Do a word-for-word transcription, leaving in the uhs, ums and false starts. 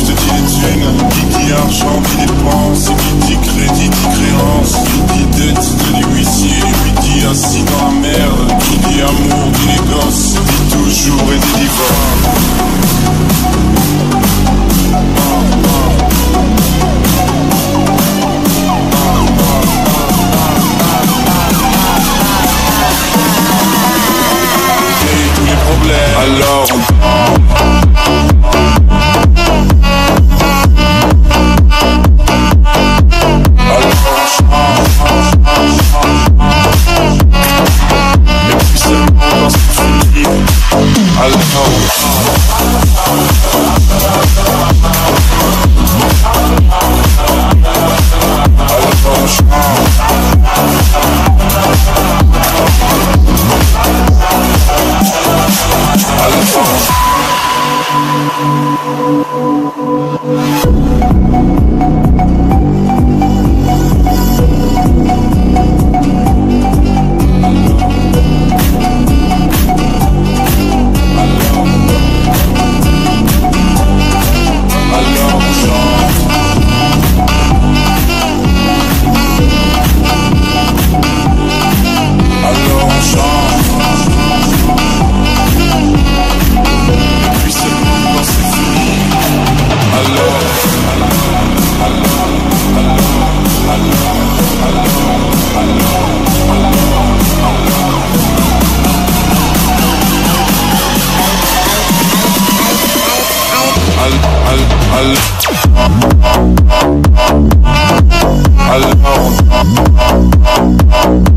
te dit les thunes, qui dit argent, dit dépense, et qui dit crédit, dit créance, qui dit dette, dit huissier, lui dit assis dans la merde, qui dit amour, dit les gosses, dit toujours et dit divorce. Alors Alors